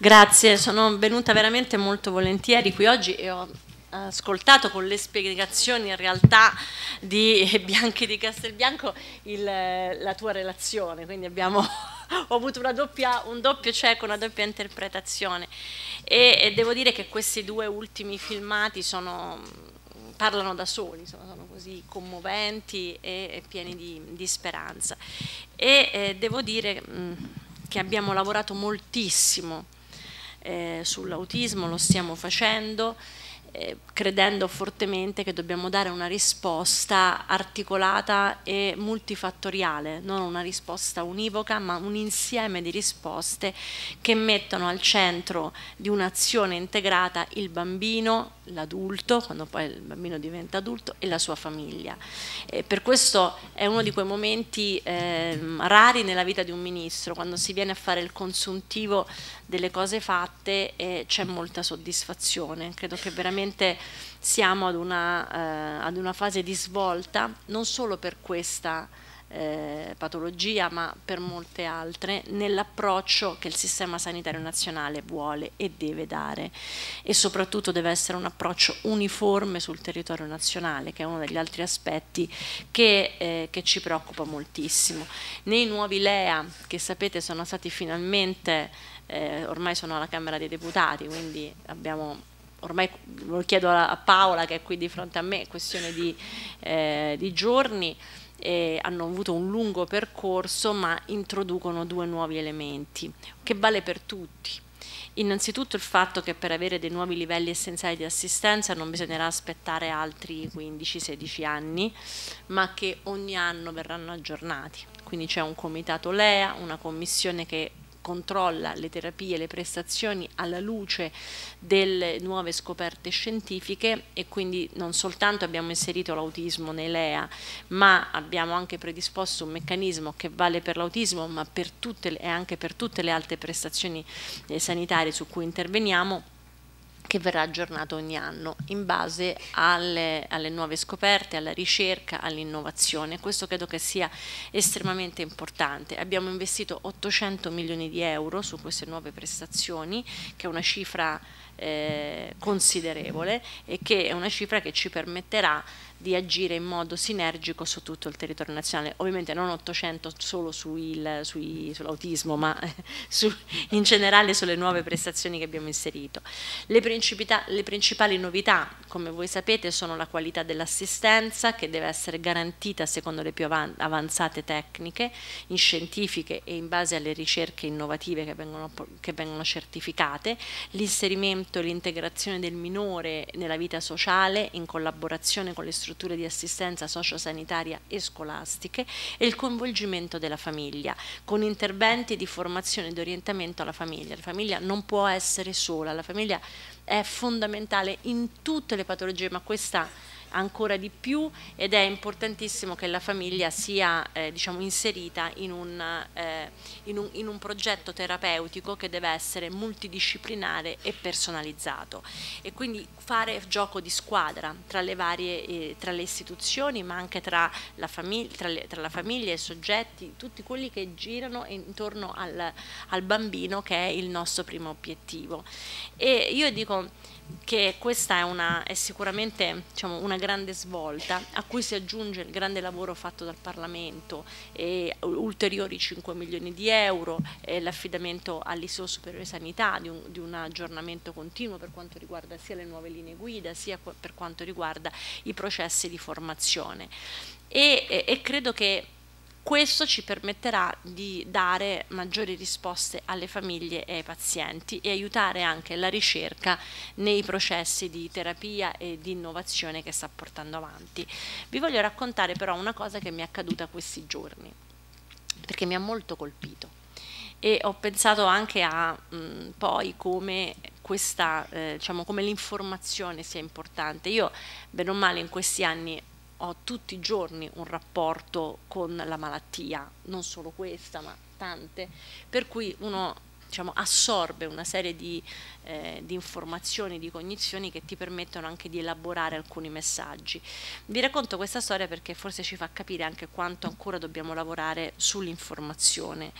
Grazie, sono venuta veramente molto volentieri qui oggi e ho ascoltato con le spiegazioni in realtà di Bianchi di Castelbianco la tua relazione, quindi ho avuto un doppio cieco, una doppia interpretazione e devo dire che questi due ultimi filmati parlano da soli, sono così commoventi e pieni di speranza e devo dire che abbiamo lavorato moltissimo sull'autismo, lo stiamo facendo credendo fortemente che dobbiamo dare una risposta articolata e multifattoriale, non una risposta univoca, ma un insieme di risposte che mettono al centro di un'azione integrata il bambino, l'adulto, quando poi il bambino diventa adulto, e la sua famiglia. Per questo è uno di quei momenti rari nella vita di un ministro, quando si viene a fare il consuntivo delle cose fatte e c'è molta soddisfazione. Credo che veramente siamo ad una fase di svolta, non solo per questa patologia, ma per molte altre, nell'approccio che il Sistema Sanitario Nazionale vuole e deve dare, e soprattutto deve essere un approccio uniforme sul territorio nazionale, che è uno degli altri aspetti che ci preoccupa moltissimo. Nei nuovi LEA, che sapete sono stati finalmente ormai sono alla Camera dei Deputati, quindi ormai lo chiedo a Paola che è qui di fronte a me, è questione di giorni, hanno avuto un lungo percorso, ma introducono due nuovi elementi, che vale per tutti. Innanzitutto il fatto che per avere dei nuovi livelli essenziali di assistenza non bisognerà aspettare altri 15-16 anni, ma che ogni anno verranno aggiornati. Quindi c'è un comitato LEA, una commissione che controlla le terapie e le prestazioni alla luce delle nuove scoperte scientifiche, e quindi non soltanto abbiamo inserito l'autismo nei LEA, ma abbiamo anche predisposto un meccanismo che vale per l'autismo, ma e anche per tutte le altre prestazioni sanitarie su cui interveniamo, che verrà aggiornato ogni anno in base alle nuove scoperte, alla ricerca, all'innovazione. Questo credo che sia estremamente importante. Abbiamo investito 800 milioni di euro su queste nuove prestazioni, che è una cifra considerevole e che è una cifra che ci permetterà di agire in modo sinergico su tutto il territorio nazionale. Ovviamente non 800 solo sull'autismo, ma in generale sulle nuove prestazioni che abbiamo inserito. Le principali novità, come voi sapete, sono la qualità dell'assistenza, che deve essere garantita secondo le più avanzate tecniche scientifiche e in base alle ricerche innovative che vengono certificate, l'inserimento e l'integrazione del minore nella vita sociale in collaborazione con le strutture di assistenza sociosanitaria e scolastiche, e il coinvolgimento della famiglia con interventi di formazione e di orientamento alla famiglia. La famiglia non può essere sola, la famiglia è fondamentale in tutte le patologie, ma questa ancora di più, ed è importantissimo che la famiglia sia diciamo, inserita in un progetto terapeutico che deve essere multidisciplinare e personalizzato, e quindi fare gioco di squadra tra le istituzioni, ma anche tra la famiglia e i soggetti, tutti quelli che girano intorno al bambino, che è il nostro primo obiettivo. E io dico che questa è sicuramente, diciamo, una grande svolta, a cui si aggiunge il grande lavoro fatto dal Parlamento e ulteriori 5 milioni di euro, l'affidamento all'Istituto Superiore di Sanità di un aggiornamento continuo per quanto riguarda sia le nuove linee guida, sia per quanto riguarda i processi di formazione, e credo che questo ci permetterà di dare maggiori risposte alle famiglie e ai pazienti e aiutare anche la ricerca nei processi di terapia e di innovazione che sta portando avanti. Vi voglio raccontare però una cosa che mi è accaduta questi giorni, perché mi ha molto colpito, e ho pensato anche a poi come diciamo, come l'informazione sia importante. Io, bene o male, in questi anni ho tutti i giorni un rapporto con la malattia, non solo questa, ma tante, per cui uno diciamo, assorbe una serie di informazioni, di cognizioni che ti permettono anche di elaborare alcuni messaggi. Vi racconto questa storia perché forse ci fa capire anche quanto ancora dobbiamo lavorare sull'informazione,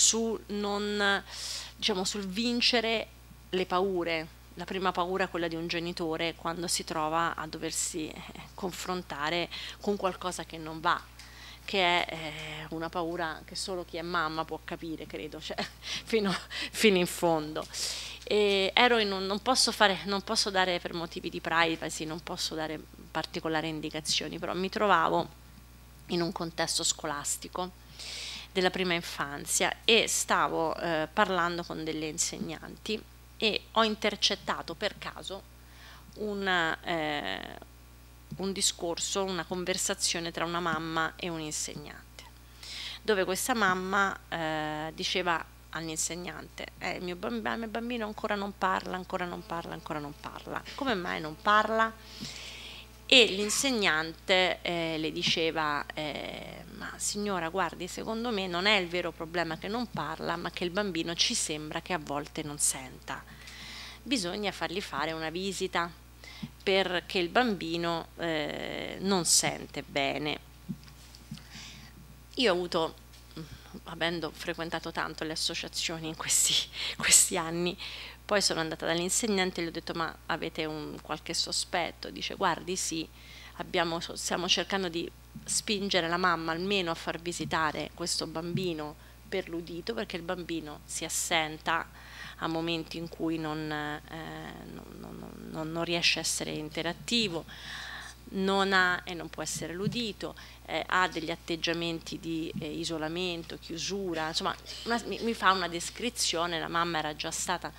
diciamo, sul vincere le paure. La prima paura è quella di un genitore quando si trova a doversi confrontare con qualcosa che non va, che è una paura che solo chi è mamma può capire, credo, cioè, fino in fondo. E non posso dare, per motivi di privacy, non posso dare particolari indicazioni, però mi trovavo in un contesto scolastico della prima infanzia e stavo parlando con delle insegnanti e ho intercettato per caso un discorso, una conversazione tra una mamma e un insegnante, dove questa mamma diceva all'insegnante: il mio bambino ancora non parla, ancora non parla, ancora non parla. Come mai non parla? E l'insegnante le diceva: ma signora, guardi, secondo me non è il vero problema che non parla, ma che il bambino ci sembra che a volte non senta. Bisogna fargli fare una visita perché il bambino non sente bene. Io ho avuto, avendo frequentato tanto le associazioni in questi anni, poi sono andata dall'insegnante e gli ho detto: ma avete qualche sospetto? Dice: guardi, sì, stiamo cercando di spingere la mamma almeno a far visitare questo bambino per l'udito, perché il bambino si assenta a momenti in cui non riesce a essere interattivo, non ha e non può essere l'udito, ha degli atteggiamenti di isolamento, chiusura, insomma mi fa una descrizione. La mamma era già stata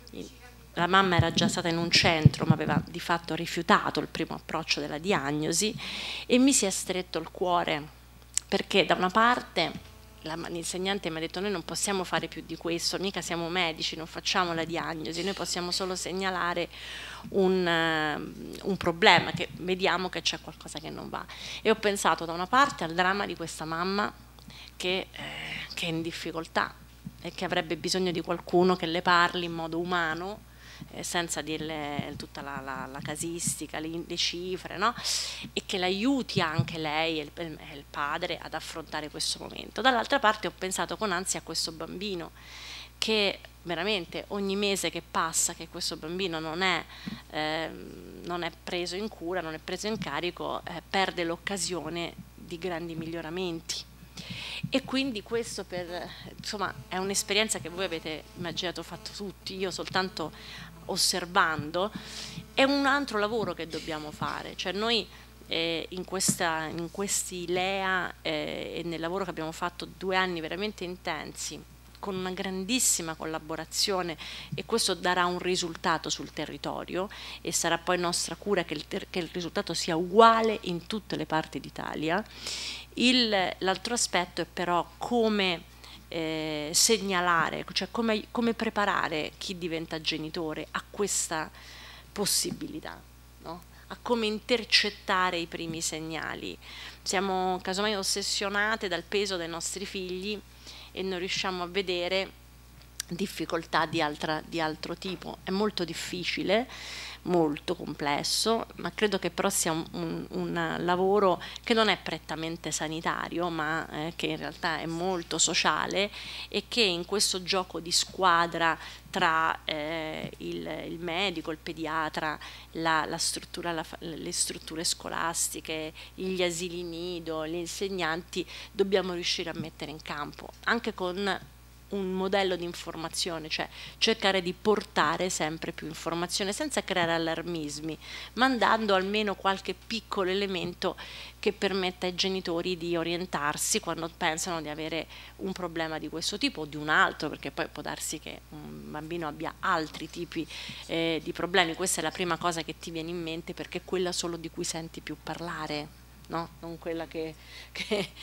in un centro, ma aveva di fatto rifiutato il primo approccio della diagnosi, e mi si è stretto il cuore, perché da una parte l'insegnante mi ha detto: noi non possiamo fare più di questo, mica siamo medici, non facciamo la diagnosi, noi possiamo solo segnalare un problema, che vediamo che c'è qualcosa che non va. E ho pensato da una parte al dramma di questa mamma che è in difficoltà e che avrebbe bisogno di qualcuno che le parli in modo umano, senza dirle tutta la casistica, le cifre, no? E che l'aiuti anche lei e il padre ad affrontare questo momento. Dall'altra parte ho pensato con ansia a questo bambino, che veramente ogni mese che passa che questo bambino non è preso in cura, non è preso in carico, perde l'occasione di grandi miglioramenti. E quindi questo insomma, è un'esperienza che voi avete immaginato fatto tutti, io soltanto osservando. È un altro lavoro che dobbiamo fare, cioè noi in questi LEA e nel lavoro che abbiamo fatto 2 anni veramente intensi, con una grandissima collaborazione, e questo darà un risultato sul territorio e sarà poi nostra cura che il risultato sia uguale in tutte le parti d'Italia. L'altro aspetto è però come segnalare, cioè come preparare chi diventa genitore a questa possibilità, no? A come intercettare i primi segnali. Siamo casomai ossessionate dal peso dei nostri figli e non riusciamo a vedere difficoltà di altro tipo. È molto difficile, molto complesso, ma credo che però sia un lavoro che non è prettamente sanitario, ma che in realtà è molto sociale, e che in questo gioco di squadra tra il medico, il pediatra, le strutture scolastiche, gli asili nido, gli insegnanti, dobbiamo riuscire a mettere in campo, anche con un modello di informazione, cioè cercare di portare sempre più informazione senza creare allarmismi, ma dando almeno qualche piccolo elemento che permetta ai genitori di orientarsi quando pensano di avere un problema di questo tipo o di un altro, perché poi può darsi che un bambino abbia altri tipi di problemi. Questa è la prima cosa che ti viene in mente, perché è quella solo di cui senti più parlare, no? Non quella che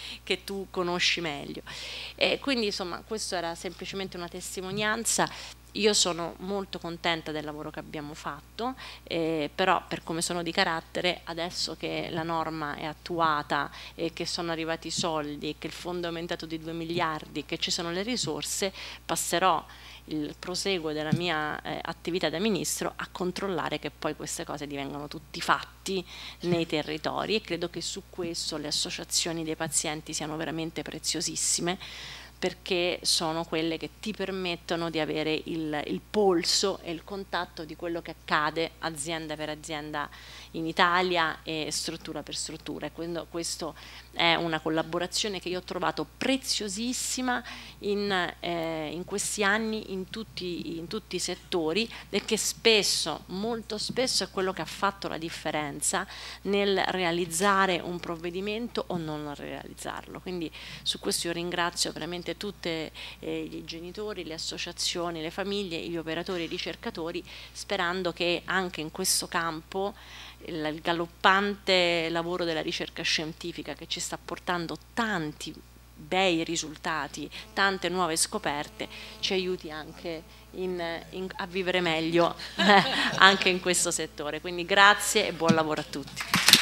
tu conosci meglio. E quindi insomma questo era semplicemente una testimonianza, io sono molto contenta del lavoro che abbiamo fatto, però per come sono di carattere, adesso che la norma è attuata e che sono arrivati i soldi, che il fondo è aumentato di 2 miliardi, che ci sono le risorse, passerò il proseguo della mia attività da ministro a controllare che poi queste cose divengano tutti fatti nei territori, e credo che su questo le associazioni dei pazienti siano veramente preziosissime, perché sono quelle che ti permettono di avere il polso e il contatto di quello che accade azienda per azienda in Italia e struttura per struttura. E quindi questo è una collaborazione che io ho trovato preziosissima in questi anni in tutti i settori, e che spesso, molto spesso, è quello che ha fatto la differenza nel realizzare un provvedimento o non realizzarlo. Quindi su questo io ringrazio veramente tutti i genitori, le associazioni, le famiglie, gli operatori e i ricercatori, sperando che anche in questo campo il galoppante lavoro della ricerca scientifica, che ci sta portando tanti bei risultati, tante nuove scoperte, ci aiuti anche a vivere meglio anche in questo settore. Quindi grazie e buon lavoro a tutti.